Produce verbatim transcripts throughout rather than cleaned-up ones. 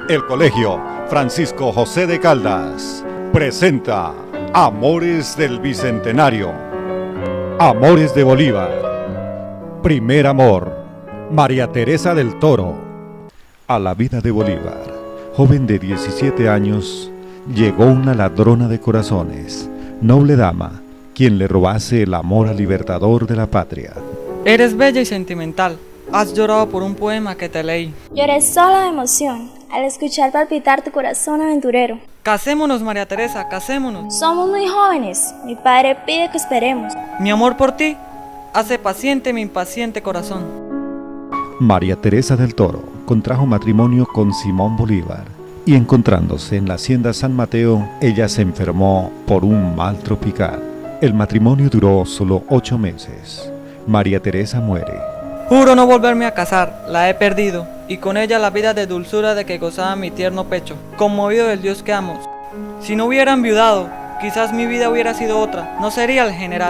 El Colegio Francisco José de Caldas presenta Amores del Bicentenario. Amores de Bolívar. Primer amor, María Teresa del Toro. A la vida de Bolívar, joven de diecisiete años, llegó una ladrona de corazones, noble dama, quien le robase el amor al libertador de la patria. Eres bella y sentimental. Has llorado por un poema que te leí. Lloré solo de emoción al escuchar palpitar tu corazón aventurero. Casémonos, María Teresa, casémonos. Somos muy jóvenes, mi padre pide que esperemos. Mi amor por ti hace paciente mi impaciente corazón. María Teresa del Toro contrajo matrimonio con Simón Bolívar y encontrándose en la hacienda San Mateo, ella se enfermó por un mal tropical. El matrimonio duró solo ocho meses. María Teresa muere. Juro no volverme a casar, la he perdido, y con ella la vida de dulzura de que gozaba mi tierno pecho, conmovido del Dios que amo. Si no hubiera enviudado, quizás mi vida hubiera sido otra, no sería el general.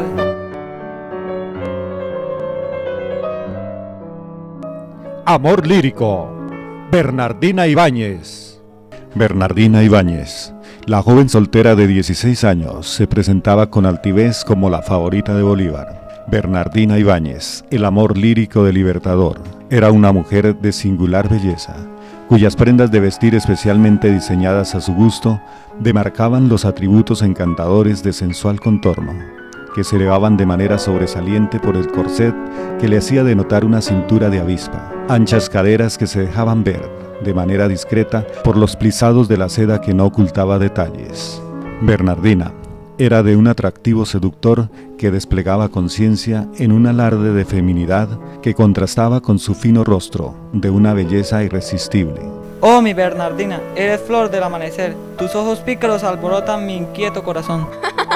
Amor lírico, Bernardina Ibáñez. Bernardina Ibáñez, la joven soltera de dieciséis años, se presentaba con altivez como la favorita de Bolívar. Bernardina Ibáñez, el amor lírico del libertador, era una mujer de singular belleza, cuyas prendas de vestir especialmente diseñadas a su gusto, demarcaban los atributos encantadores de sensual contorno, que se elevaban de manera sobresaliente por el corset que le hacía denotar una cintura de avispa, anchas caderas que se dejaban ver, de manera discreta, por los plisados de la seda que no ocultaba detalles. Bernardina era de un atractivo seductor que desplegaba conciencia en un alarde de feminidad que contrastaba con su fino rostro, de una belleza irresistible. Oh, mi Bernardina, eres flor del amanecer, tus ojos pícaros alborotan mi inquieto corazón.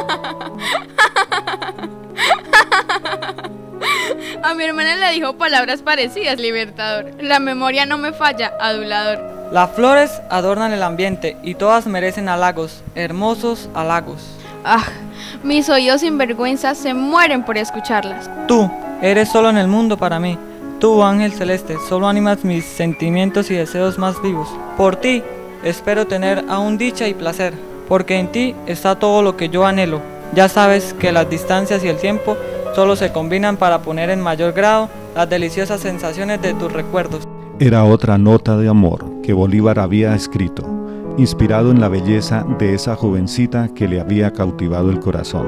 A mi hermana le dijo palabras parecidas, libertador. La memoria no me falla, adulador. Las flores adornan el ambiente y todas merecen halagos, hermosos halagos. Ah, mis oídos sinvergüenza se mueren por escucharlas. Tú, eres solo en el mundo para mí. Tú, ángel celeste, solo animas mis sentimientos y deseos más vivos. Por ti, espero tener aún dicha y placer, porque en ti está todo lo que yo anhelo. Ya sabes que las distancias y el tiempo solo se combinan para poner en mayor grado las deliciosas sensaciones de tus recuerdos. Era otra nota de amor que Bolívar había escrito, inspirado en la belleza de esa jovencita que le había cautivado el corazón.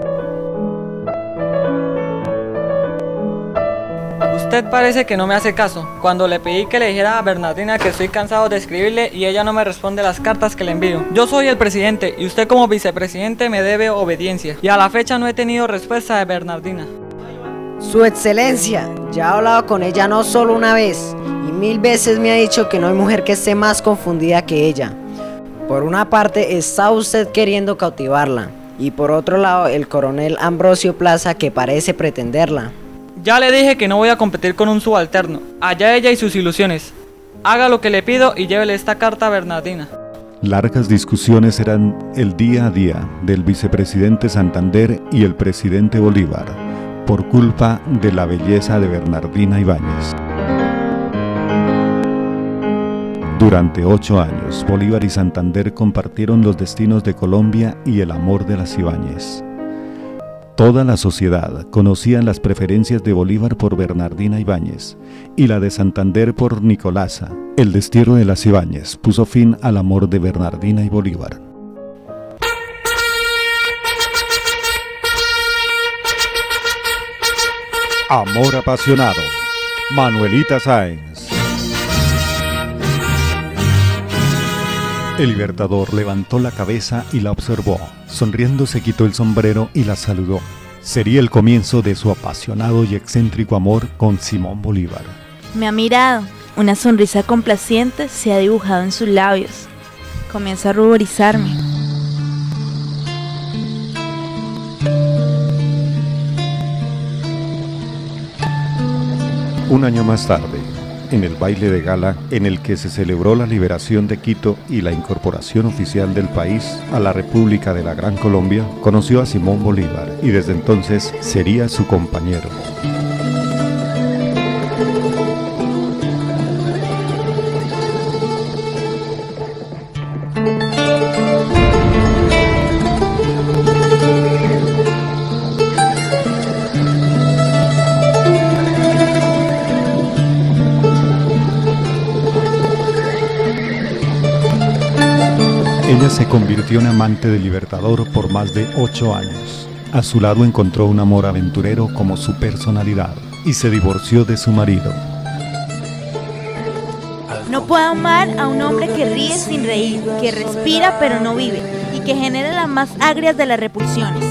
Usted parece que no me hace caso. Cuando le pedí que le dijera a Bernardina que estoy cansado de escribirle y ella no me responde las cartas que le envío. Yo soy el presidente y usted como vicepresidente me debe obediencia. Y a la fecha no he tenido respuesta de Bernardina. Su excelencia, ya he hablado con ella no solo una vez, y mil veces me ha dicho que no hay mujer que esté más confundida que ella. Por una parte está usted queriendo cautivarla, y por otro lado el coronel Ambrosio Plaza que parece pretenderla. Ya le dije que no voy a competir con un subalterno, allá ella y sus ilusiones. Haga lo que le pido y llévele esta carta a Bernardina. Largas discusiones eran el día a día del vicepresidente Santander y el presidente Bolívar, por culpa de la belleza de Bernardina Ibáñez. Durante ocho años, Bolívar y Santander compartieron los destinos de Colombia y el amor de las Ibáñez. Toda la sociedad conocía las preferencias de Bolívar por Bernardina Ibáñez y la de Santander por Nicolasa. El destierro de las Ibáñez puso fin al amor de Bernardina y Bolívar. Amor apasionado, Manuelita Sáenz. El libertador levantó la cabeza y la observó. Sonriendo se quitó el sombrero y la saludó. Sería el comienzo de su apasionado y excéntrico amor con Simón Bolívar. Me ha mirado. Una sonrisa complaciente se ha dibujado en sus labios. Comienza a ruborizarme. Un año más tarde, en el baile de gala en el que se celebró la liberación de Quito y la incorporación oficial del país a la República de la Gran Colombia, conoció a Simón Bolívar y desde entonces sería su compañero. Ella se convirtió en amante del Libertador por más de ocho años. A su lado encontró un amor aventurero como su personalidad y se divorció de su marido. No puedo amar a un hombre que ríe sin reír, que respira pero no vive y que genera las más agrias de las repulsiones.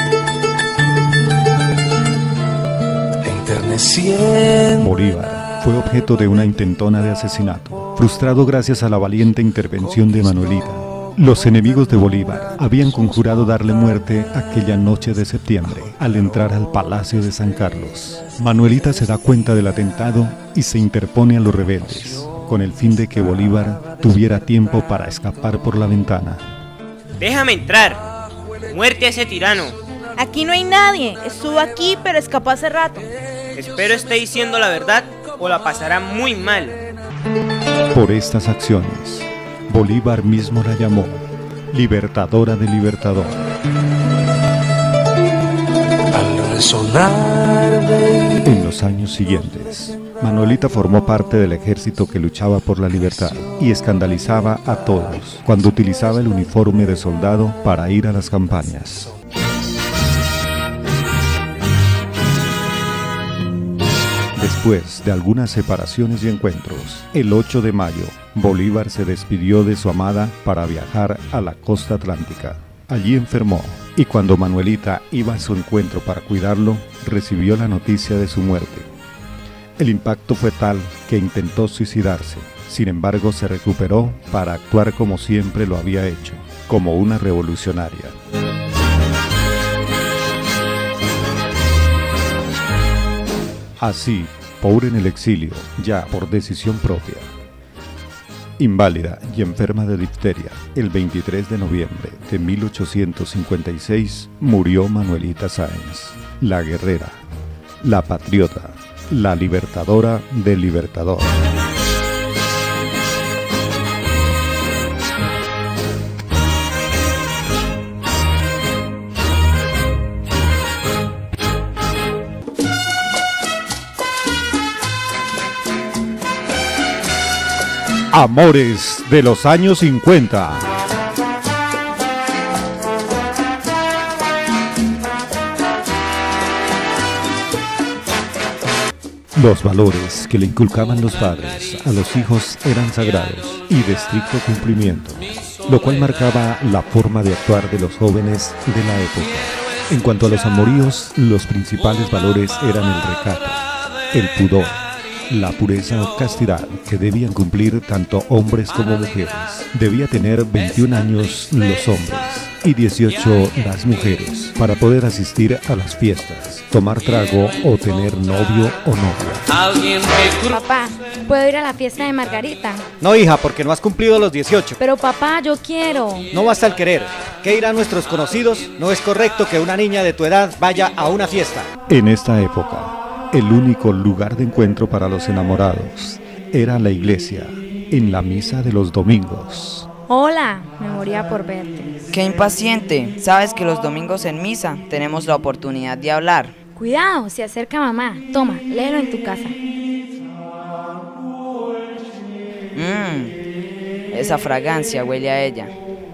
Bolívar fue objeto de una intentona de asesinato, frustrado gracias a la valiente intervención de Manuelita. Los enemigos de Bolívar habían conjurado darle muerte aquella noche de septiembre al entrar al Palacio de San Carlos. Manuelita se da cuenta del atentado y se interpone a los rebeldes, con el fin de que Bolívar tuviera tiempo para escapar por la ventana. ¡Déjame entrar! ¡Muerte a ese tirano! Aquí no hay nadie, estuvo aquí pero escapó hace rato. Espero esté diciendo la verdad o la pasará muy mal. Por estas acciones, Bolívar mismo la llamó Libertadora del Libertador. En los años siguientes, Manuelita formó parte del ejército que luchaba por la libertad y escandalizaba a todos cuando utilizaba el uniforme de soldado para ir a las campañas. Después de algunas separaciones y encuentros, el ocho de mayo, Bolívar se despidió de su amada para viajar a la costa atlántica. Allí enfermó, y cuando Manuelita iba a su encuentro para cuidarlo, recibió la noticia de su muerte. El impacto fue tal que intentó suicidarse, sin embargo se recuperó para actuar como siempre lo había hecho, como una revolucionaria. Así, pobre en el exilio, ya por decisión propia, inválida y enferma de difteria, el veintitrés de noviembre de mil ochocientos cincuenta y seis murió Manuelita Sáenz, la guerrera, la patriota, la libertadora del Libertador. Amores de los años cincuenta. Los valores que le inculcaban los padres a los hijos eran sagrados y de estricto cumplimiento, lo cual marcaba la forma de actuar de los jóvenes de la época. En cuanto a los amoríos, los principales valores eran el recato, el pudor, la pureza o castidad que debían cumplir tanto hombres como mujeres. Debía tener veintiún años los hombres y dieciocho las mujeres para poder asistir a las fiestas, tomar trago o tener novio o novia. Papá, ¿puedo ir a la fiesta de Margarita? No, hija, porque no has cumplido los dieciocho. Pero papá, yo quiero. No basta el querer. ¿Qué dirán nuestros conocidos? No es correcto que una niña de tu edad vaya a una fiesta. En esta época, el único lugar de encuentro para los enamorados era la iglesia, en la misa de los domingos. Hola, me moría por verte. ¡Qué impaciente! Sabes que los domingos en misa tenemos la oportunidad de hablar. Cuidado, se acerca mamá. Toma, léelo en tu casa. Mmm, esa fragancia huele a ella.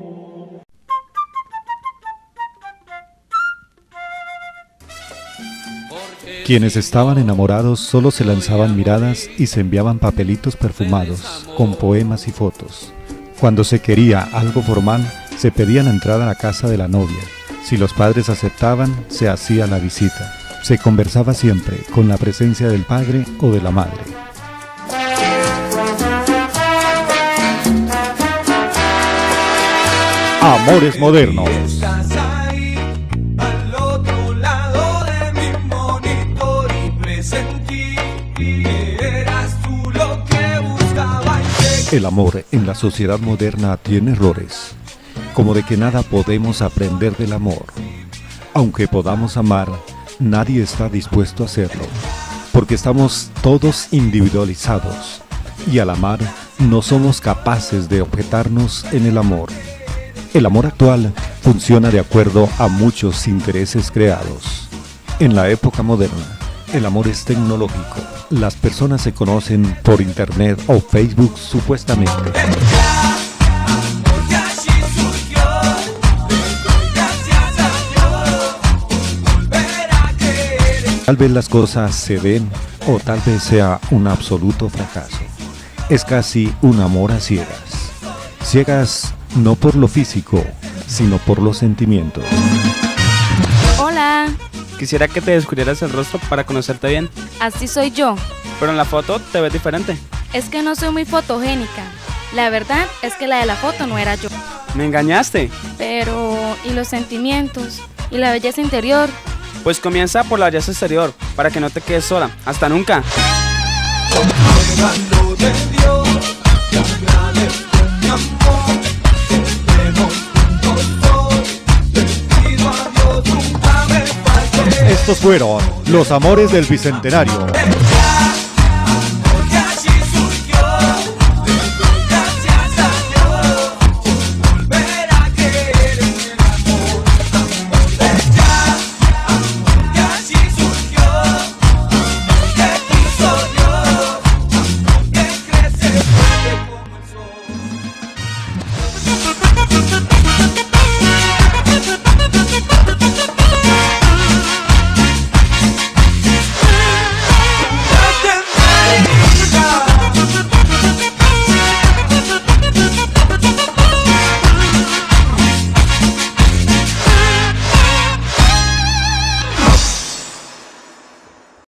Quienes estaban enamorados solo se lanzaban miradas y se enviaban papelitos perfumados, con poemas y fotos. Cuando se quería algo formal, se pedía la entrada a la casa de la novia. Si los padres aceptaban, se hacía la visita. Se conversaba siempre con la presencia del padre o de la madre. Amores modernos. El amor en la sociedad moderna tiene errores, como de que nada podemos aprender del amor. Aunque podamos amar, nadie está dispuesto a hacerlo, porque estamos todos individualizados, y al amar no somos capaces de objetarnos en el amor. El amor actual funciona de acuerdo a muchos intereses creados. En la época moderna, el amor es tecnológico. Las personas se conocen por internet o Facebook supuestamente. Tal vez las cosas se den o tal vez sea un absoluto fracaso. Es casi un amor a ciegas. Ciegas no por lo físico, sino por los sentimientos. Hola, Quisiera que te descubrieras el rostro para conocerte bien, así soy yo. pero en la foto te ves diferente. Es que no soy muy fotogénica. La verdad es que la de la foto no era yo. ¿Me engañaste? Pero, ¿y los sentimientos? ¿Y la belleza interior? Pues comienza por la belleza exterior, para que no te quedes sola. ¡Hasta nunca! Estos fueron los amores del Bicentenario.